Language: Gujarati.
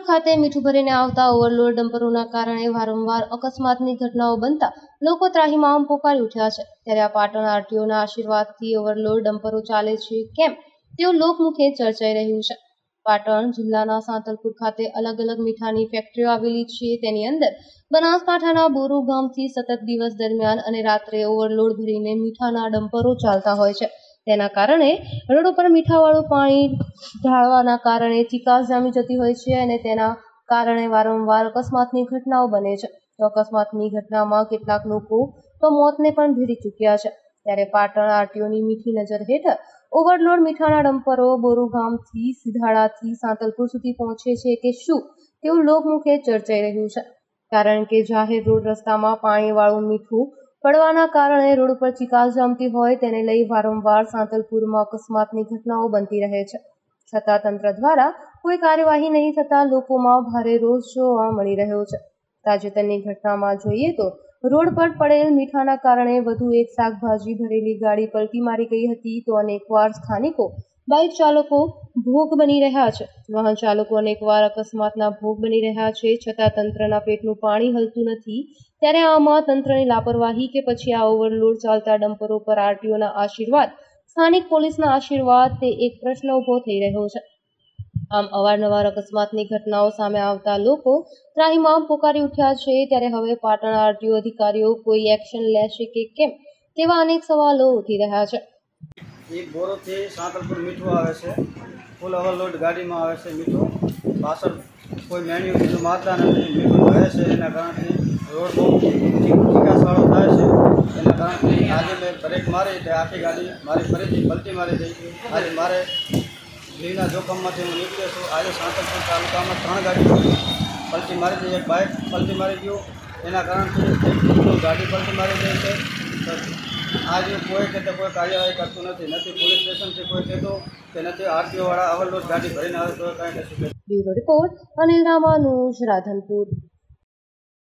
ખાતે મીઠું ભરીને આવતા ઓવરલોડ ડમ્પરોના કારણે વારંવાર અકસ્માતની ઘટનાઓ બનતા લોકો ત્રાહિમામ પોકારી ઉઠ્યા છે। ત્યારે આ પાટણ આરટીઓના આશીર્વાદથી ઓવરલોડ ડમ્પરો ચાલે છે કેમ તેવું લોકમુખે ચર્ચાઈ રહ્યું છે। પાટણ જિલ્લાના સાંતલપુર ખાતે અલગ અલગ મીઠાની ફેક્ટરીઓ આવેલી છે। તેની અંદર બનાસકાંઠાના બોરુ ગામથી સતત દિવસ દરમિયાન અને રાત્રે ઓવરલોડ ભરીને મીઠાના ડમ્પરો ચાલતા હોય છે। તેના કારણે રોડ ઉપર મીઠાવાળું પાણી ઢાળવાના કારણે ચિકાસ જામી જતી હોય છે અને તેના કારણે વારંવાર અકસ્માતની ઘટનાઓ બને છે। તો અકસ્માતની ઘટનામાં કેટલાક લોકો તો મોતને પણ ભેટી ચૂક્યા છે। ત્યારે પાટણ આરટીઓની મીઠી નજર હેઠળ ઓવરલોડ મીઠાના ડમ્પરો બોરુ ગામથી સિધાડાથી સાંતલપુર સુધી પહોંચે છે કે શું તેવું લોકમુખે ચર્ચાઈ રહ્યું છે। કારણ કે જાહેર રોડ રસ્તામાં પાણીવાળું મીઠું પડવાના કારણે રોડ ઉપર ચિકાસ જામતી હોય તેને લઈ વારંવાર સાંતલપુરમાં અકસ્માતની ઘટનાઓ બનતી રહે છે। છતાં તંત્ર દ્વારા કોઈ કાર્યવાહી નહીં થતા લોકોમાં ભારે રોષ જોવા મળી રહ્યો છે। તાજેતરની ઘટનામાં જોઈએ તો રોડ પર પડેલ મીઠાના કારણે વધુ એક શાકભાજી ભરેલી ગાડી પલટી મારી ગઈ હતી। તો અનેકવાર સ્થાનિકો બાઇક ચાલકો ભોગ બની રહ્યા છે। વાહન ચાલકો અનેકવાર અકસ્માતના ભોગ બની રહ્યા છે, છતાં તંત્રના પેટનું પાણી હલતું નથી। ત્યારે આમાં તંત્રની લાપરવાહી કે પછી આ ઓવરલોડ ચાલતા ડમ્પરો પર આરટીઓના આશીર્વાદ, સ્થાનિક પોલીસના આશીર્વાદ તે એક પ્રશ્ન ઉભો થઈ રહ્યો છે। આમ અવારનવાર અકસ્માતની ઘટનાઓ સામે આવતા લોકો ત્રાહિમામ પોકારી ઉઠ્યા છે। ત્યારે હવે પાટણ આરટીઓ અધિકારીઓ કોઈ એક્શન લેશે કે કેમ તેવા અનેક સવાલો ઉઠી રહ્યા છે। બોરોથી સાંતલપુર મીઠું આવે છે, ફૂલ ઓવરલોડ ગાડીમાં આવે છે મીઠું, પાછળ કોઈ મેન્યુ બીજું મારતા નથી, મીઠું વહે છે। એના કારણથી રોડ બહુ ચિકાસવાળો થાય છે। એના કારણથી આજે મેં બ્રેક મારી એટલે આખી ગાડી મારી ફરીથી પલટી મારી ગઈ। આજે મારે જીવના જોખમમાંથી હું નીકળ્યો છું। આજે સાંતલપુર તાલુકામાં 3 ગાડીઓ પલટી મારી ગઈ, એક બાઇક પલટી મારી ગયું। એના કારણથી ગાડી પલટી મારી ગઈ છે। આજે કોઈ કે કોઈ કાર્યવાહી કરતું નથી, નથી પોલીસ સ્ટેશનથી કોઈ કહેતો કે નથી આરટીઓવાળા ઓવરલોડ ગાડી ભરીને આવે તો કાંઈ કશું। Bureau report Anil Ramanuj, Radhanpur.